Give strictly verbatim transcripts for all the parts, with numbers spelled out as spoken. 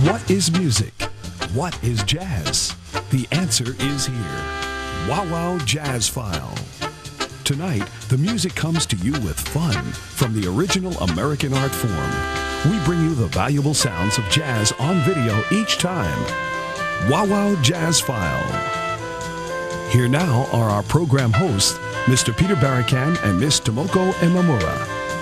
What is music? What is jazz? The answer is here. Wow Wow Jazz File. Tonight, the music comes to you with fun from the original American art form. We bring you the valuable sounds of jazz on video each time. Wow Wow Jazz File. Here now are our program hosts, Mister Peter Barakan and Miss Tomoko Emamura.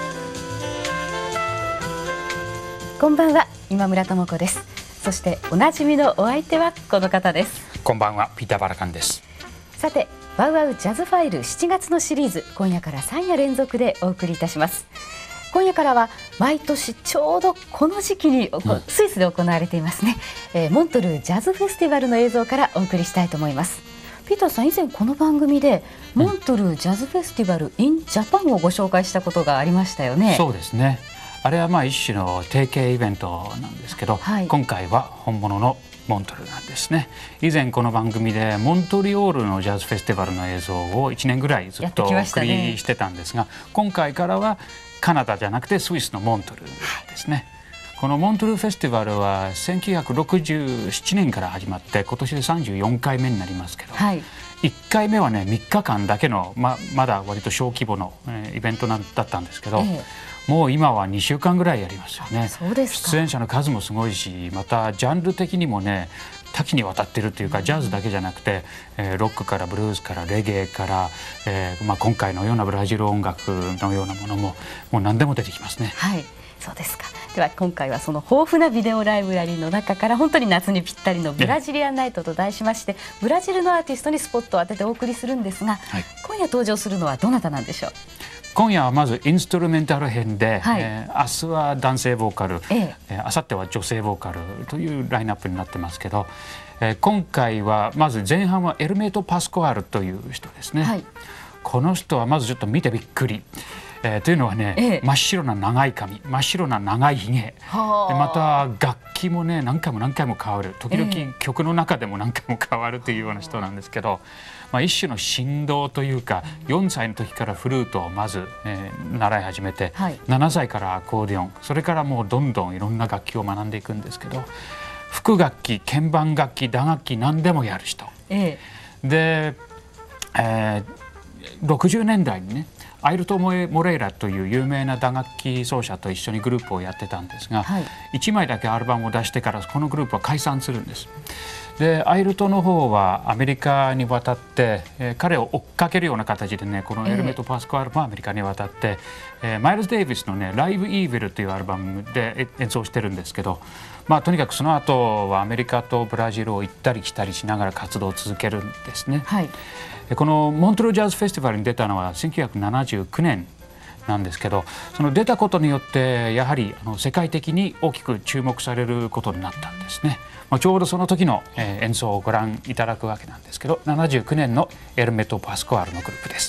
こんばんは、今村智子です。そしておなじみのお相手はこの方です。 こんばんは、ピーター・バラカンです。 さて、ワウワウジャズファイルしちがつのシリーズ、今夜からさん夜連続でお送りいたします。今夜からは毎年ちょうどこの時期に、うん、スイスで行われていますね、えー、モントルージャズフェスティバルの映像からお送りしたいと思います。ピーターさん、以前この番組でモントルージャズフェスティバル in ジャパンをご紹介したことがありましたよね。 そうですね。あれはまあ一種の定型イベントなんですけど、はい、今回は本物のモントルなんですね。以前この番組でモントリオールのジャズフェスティバルの映像をいちねんぐらいずっとお送りしてたんですが、ね、今回からはカナダじゃなくてスイスのモントルですね。このモントルフェスティバルはせんきゅうひゃくろくじゅうななねんから始まって今年でさんじゅうよんかいめになりますけど、はい、いっかいめはねみっかかんだけの ま, まだ割と小規模の、えー、イベントなんだったんですけど、ええ、もう今はにしゅうかんぐらいやりますよね。 そうですか。 出演者の数もすごいし、またジャンル的にもね多岐にわたってるというか、ジャズだけじゃなくて、えー、ロックからブルースからレゲエから、えーまあ、今回のようなブラジル音楽のようなものももう何でも出てきますね。 はい、そうですか。では今回はその豊富なビデオライブラリーの中から本当に夏にぴったりのブラジリアンナイトと題しまして、ブラジルのアーティストにスポットを当ててお送りするんですが、はい、今夜登場するのはどなたなんでしょう。 今夜はまずインストゥルメンタル編で、はい、えー、明日は男性ボーカル、えええー、明後日は女性ボーカルというラインナップになってますけど、えー、今回はまず前半はエルメト・パスコアルという人ですね。はい、この人はまずちょっと見てびっくり。えー、というのはね、ええ、真っ白な長い髪、真っ白な長いひげで、また楽器もね何回も何回も変わる、時々曲の中でも何回も変わるというような人なんですけど、まあ、一種の神童というか、よんさいの時からフルートをまず、えー、習い始めて、はい、ななさいからアコーディオン、それからもうどんどんいろんな楽器を学んでいくんですけど、副楽器、鍵盤楽器、打楽器何でもやる人、ええ、で、えー、ろくじゅうねんだいにねアイルト・モレイラという有名な打楽器奏者と一緒にグループをやってたんですが、はい、いちまいだけアルバムを出してからこのグループは解散するんです。でアイルトの方はアメリカに渡って、えー、彼を追っかけるような形でね、このエルメト・パスコアルもアメリカに渡って、えー、マイルズ・デイビスのね「ライブ・イーヴィル」というアルバムで演奏してるんですけど、まあ、とにかくその後はアメリカとブラジルを行ったり来たりしながら活動を続けるんですね。はい、このモントルージャズフェスティバルに出たのはせんきゅうひゃくななじゅうきゅうねんなんですけど、その出たことによってやはりあの世界的に大きく注目されることになったんですね。まあ、ちょうどその時の、えー、演奏をご覧いただくわけなんですけど、ななじゅうきゅうねんのエルメト・パスコアルのグループです。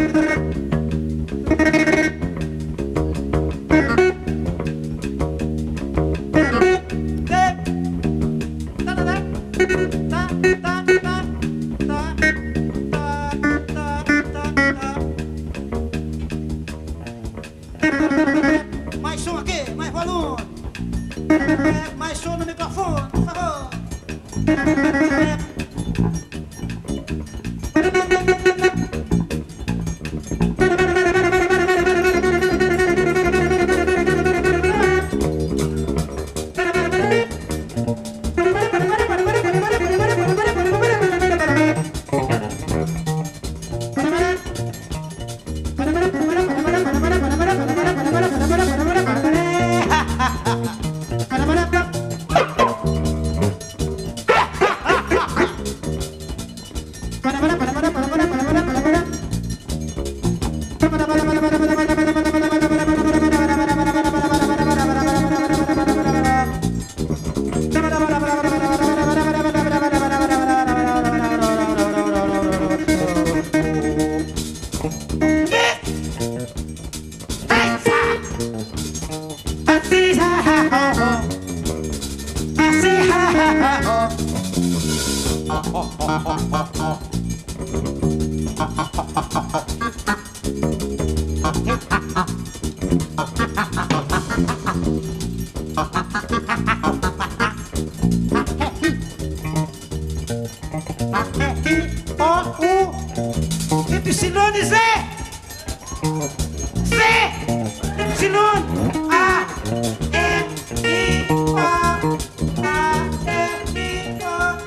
Mais som aqui, mais volume. Mais som no microfone, por favor. Epsilone Z! C! Epsilone A! E! I! O! A! E! I! O!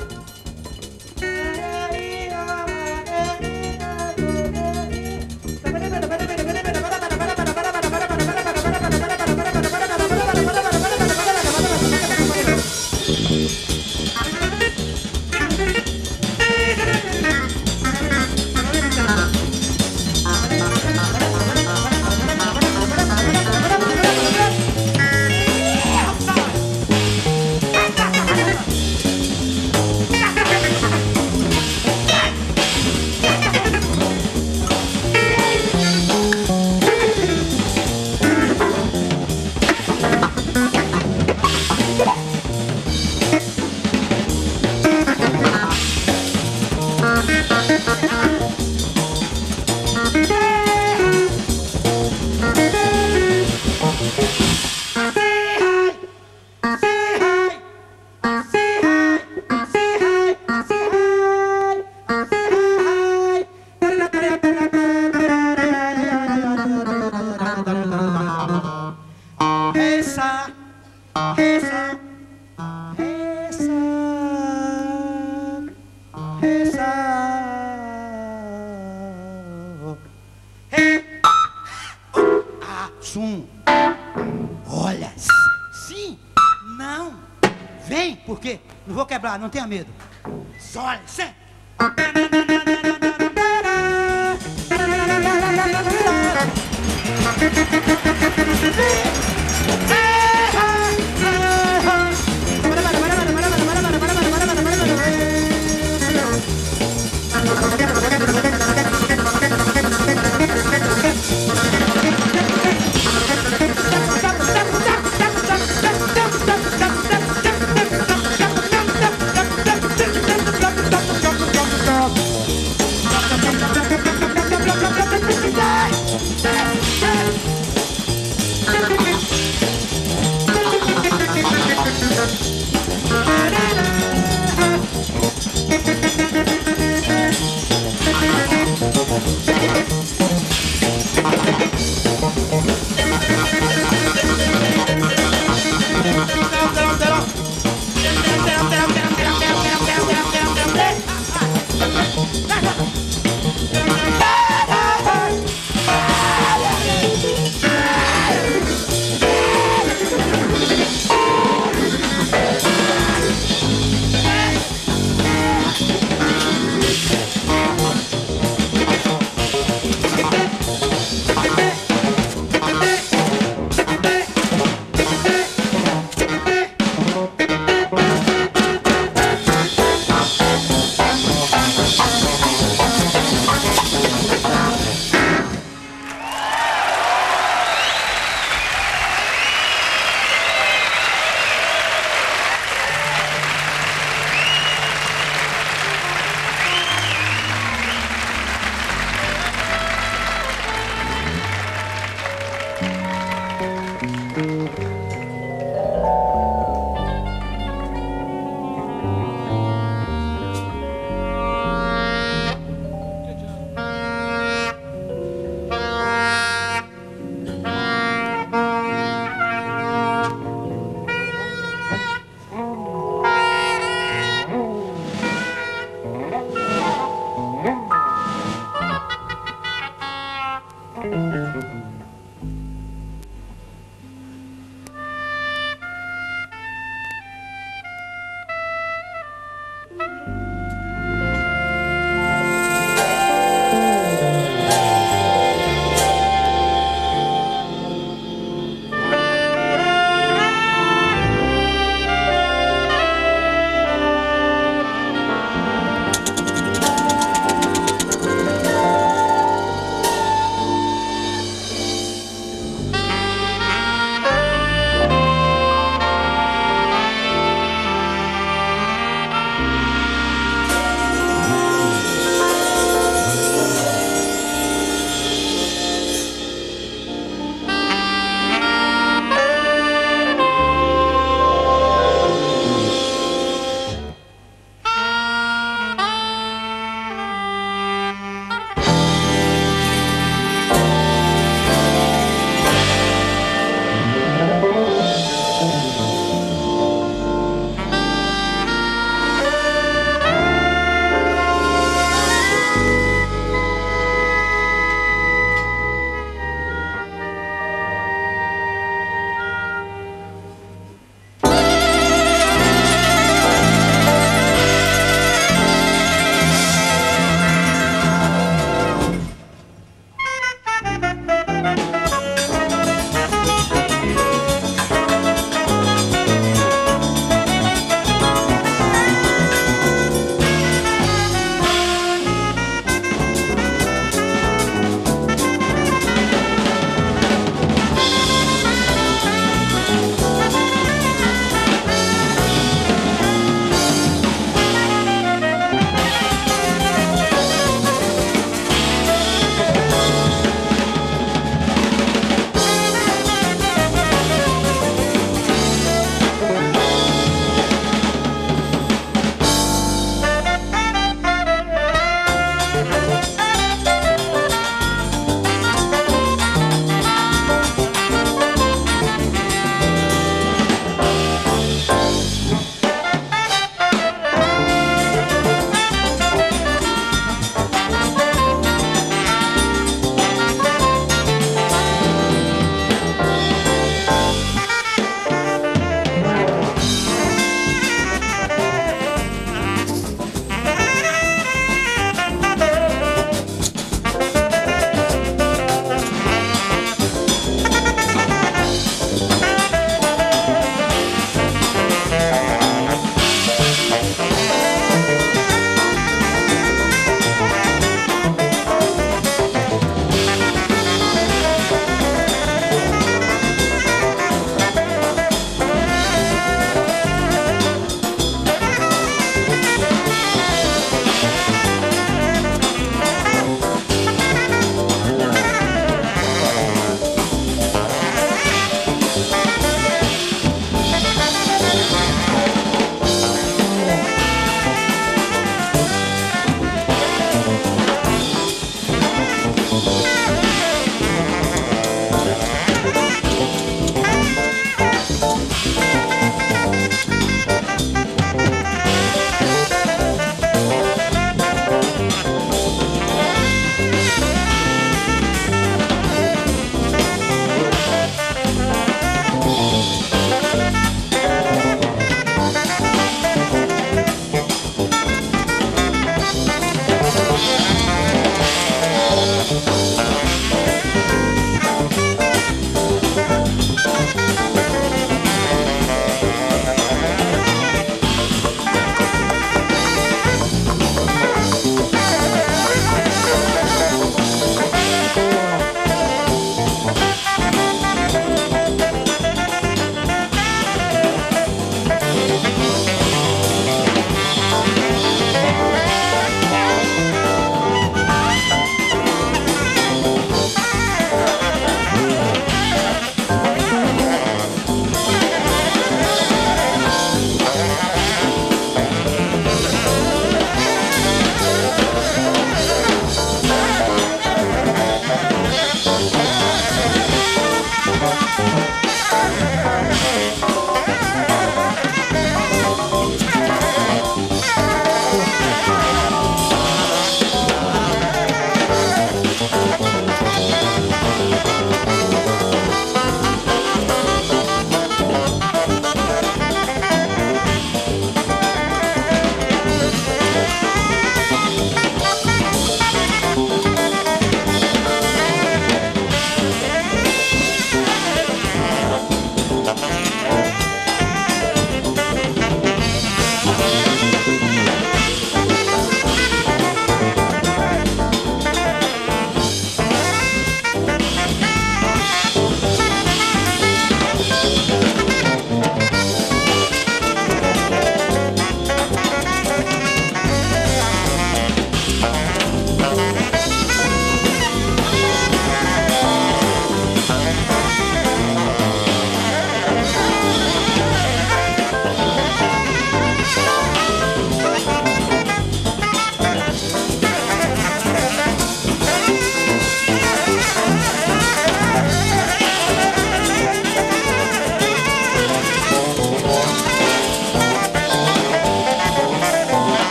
Sum. Olha, sim, não, vem, porque não vou quebrar, não tenha medo. Sol, sim.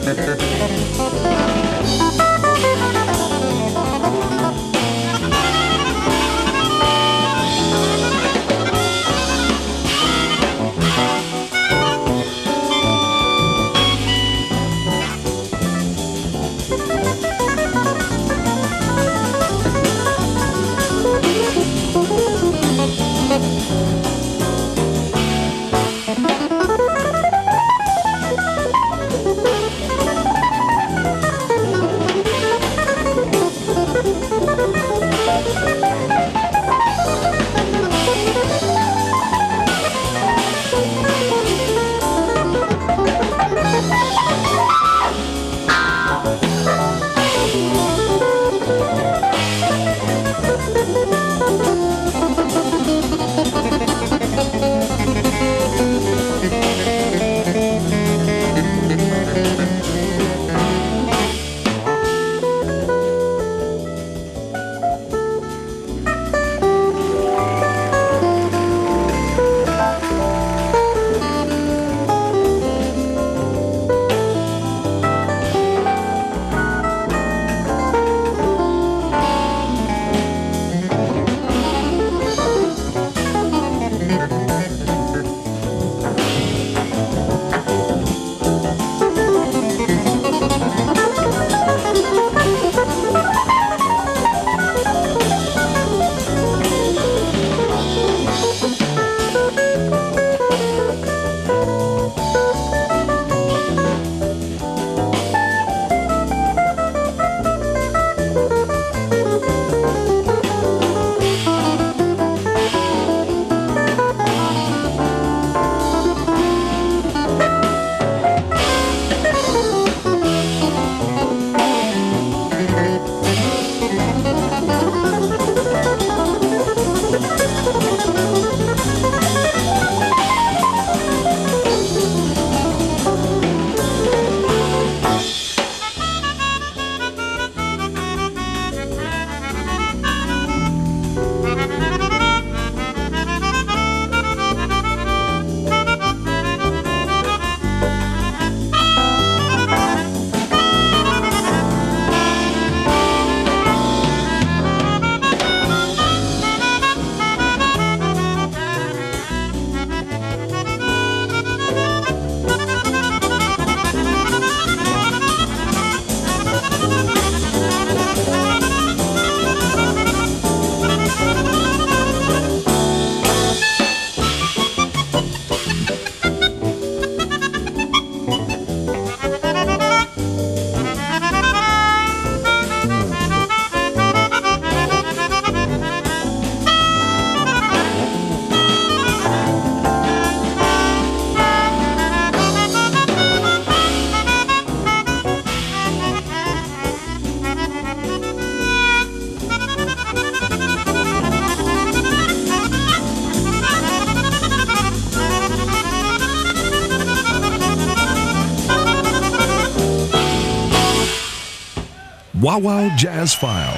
Wow Wow Jazz File。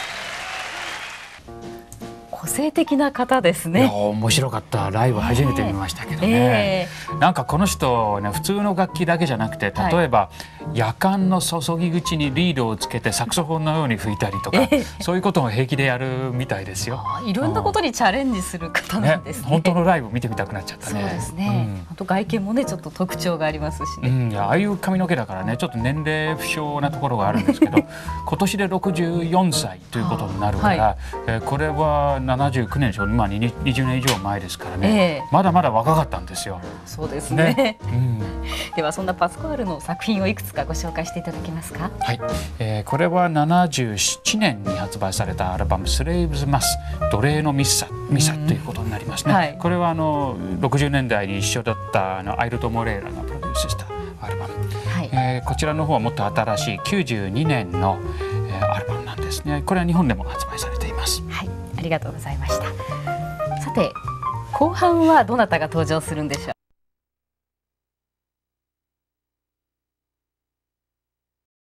個性的な方ですね。 いや面白かった。ライブ初めて見ましたけどね、えー、なんかこの人ね、普通の楽器だけじゃなくて、例えば、はい、夜間の注ぎ口にリードをつけてサクソフォンのように吹いたりとか、えー、そういうことも平気でやるみたいですよ。 いろんなことにチャレンジする方なんですね。 ね、本当のライブ見てみたくなっちゃったね。 そうですね、うん、あと外見もねちょっと特徴がありますしね、 うん、いやああいう髪の毛だからね、ちょっと年齢不詳なところがあるんですけど今年でろくじゅうよんさいということになるから、はい、えー、これはななじゅうきゅうねんでしょう、まあ、にじゅうねん以上前ですからね、えー、まだまだ若かったんですよ。 そうですね、ね、 うん、 ではそんなパスコアルの作品をいくつかご紹介していただけますか。 はい、えー、これはななじゅうななねんに発売されたアルバムスレイブズマス奴隷のミサミサということになりますね、はい、これはあのろくじゅうねんだいに一緒だったあのアイルト・モレーラがプロデュースしたアルバム、はい、えー、こちらの方はもっと新しいきゅうじゅうにねんの、えー、アルバムなんですね。これは日本でも発売されています。 はい、ありがとうございました。さて後半はどなたが登場するんでしょう。